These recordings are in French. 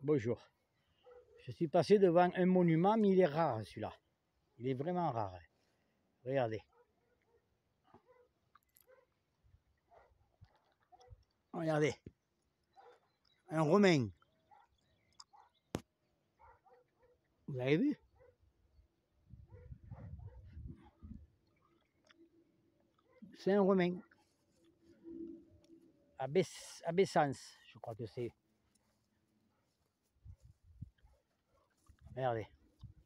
Bonjour. Je suis passé devant un monument, mais il est rare celui-là. Il est vraiment rare. Regardez. Regardez. Un Romain. Vous avez vu? C'est un Romain. À Bessens, je crois que c'est. Regardez.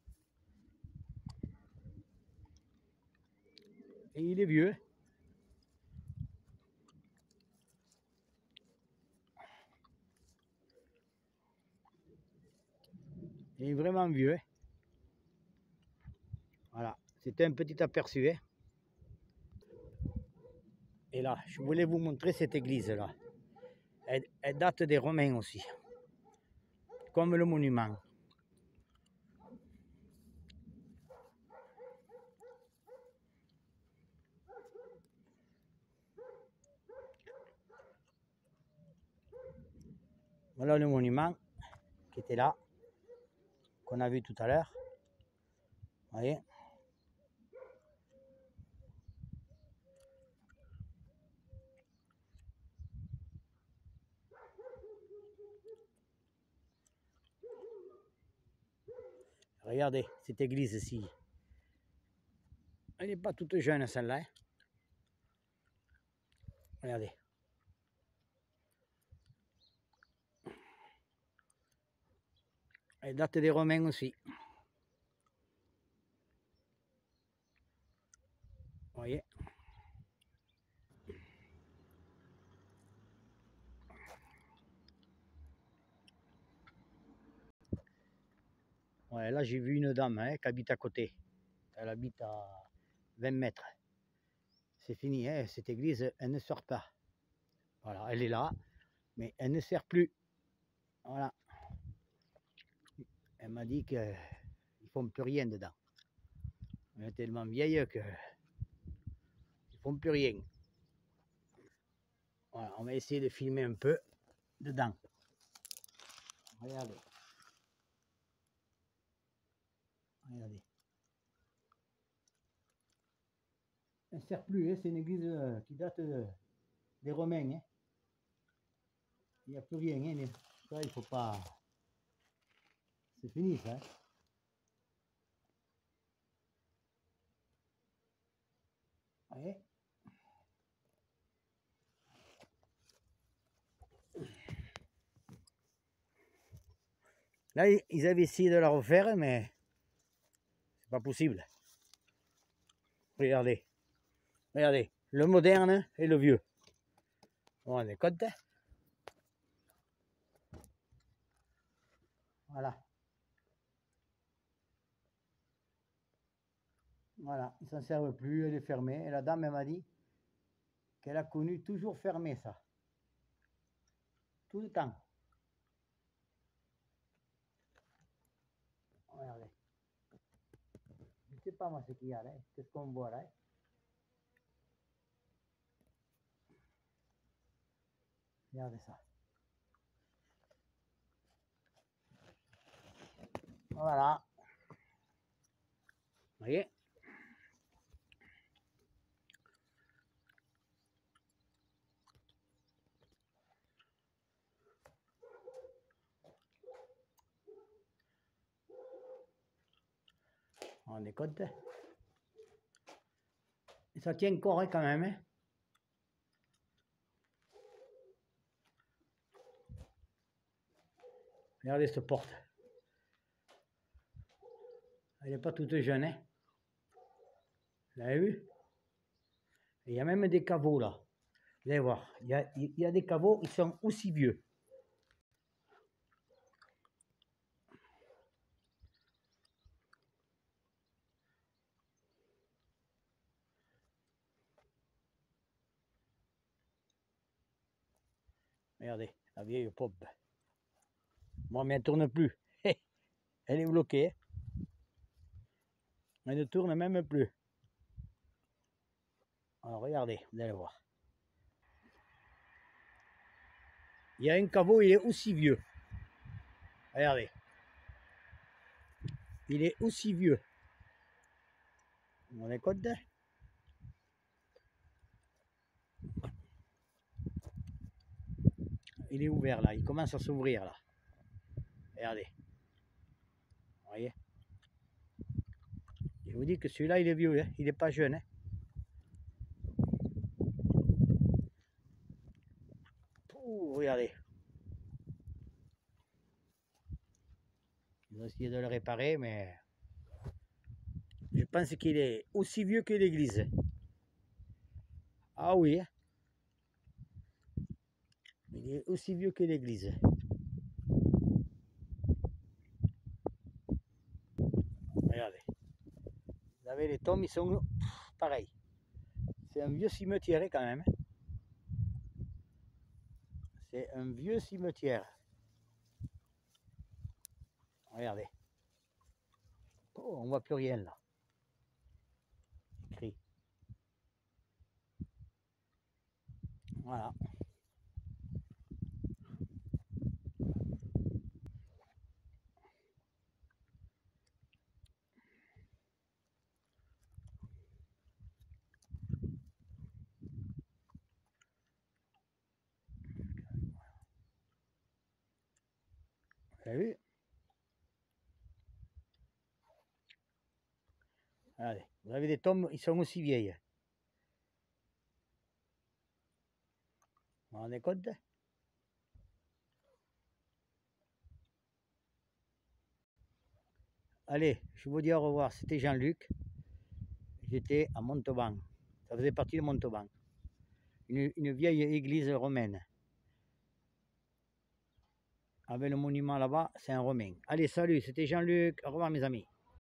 Et il est vieux. Il est vraiment vieux. Voilà. C'était un petit aperçu. Et là, je voulais vous montrer cette église-là. Elle date des Romains aussi. Comme le monument. Voilà le monument qui était là, qu'on a vu tout à l'heure. Vous voyez? Regardez cette église-ci. Elle n'est pas toute jeune celle-là. Regardez. Elle date des Romains aussi. Vous voyez? Ouais, là j'ai vu une dame qui habite à côté. Elle habite à 20 mètres. C'est fini, cette église, elle ne sort pas. Voilà, elle est là, mais elle ne sert plus. Voilà. Elle m'a dit qu'ils ne font plus rien dedans. Elle est tellement vieille qu'ils ne font plus rien. Voilà, on va essayer de filmer un peu dedans. Regardez. Regardez. Elle ne sert plus, c'est une église qui date des Romains. Il n'y a plus rien. Ça, il faut pas. C'est fini ça. Vous voyez? Là, ils avaient essayé de la refaire, mais c'est pas possible. Regardez. Regardez. Le moderne et le vieux. Vous vous rendez compte? Voilà. Voilà. Ils s'en servent plus. Elle est fermée. Et la dame, elle m'a dit qu'elle a connu toujours fermé ça. Tout le temps. Regardez. Je ne sais pas moi ce qu'il y a là. Qu'est-ce qu'on voit là? Regardez ça. Voilà. Vous voyez? On est compte. Et ça tient encore quand même. Regardez cette porte. Elle n'est pas toute jeune. Vous avez vu? Il y a même des caveaux là. Vous allez voir. Il y a des caveaux, ils sont aussi vieux. Regardez, la vieille pompe. Bon, mais elle ne tourne plus. Elle est bloquée. Elle ne tourne même plus. Alors regardez, vous allez voir. Il y a un caveau, il est aussi vieux. Regardez. Il est aussi vieux. On est compte. Il est ouvert là, il commence à s'ouvrir là. Regardez. Vous voyez? Je vous dis que celui-là il est vieux, hein. Il n'est pas jeune. Hein. Ouh, regardez. Ils ont essayé de le réparer, mais je pense qu'il est aussi vieux que l'église. Ah oui, hein. Il est aussi vieux que l'église. Regardez. Vous avez les tombes, ils sont pareils. C'est un vieux cimetière quand même. C'est un vieux cimetière. Regardez. Oh, on voit plus rien là. Écrit. Voilà. Vous avez vu? Regardez. Vous avez des tombes, ils sont aussi vieilles. Vous vous rendez compte? Allez, je vous dis au revoir. C'était Jean-Luc. J'étais à Montauban. Ça faisait partie de Montauban. Une vieille église romaine. Avec le monument là-bas, c'est un romain. Allez, salut, c'était Jean-Luc. Au revoir mes amis.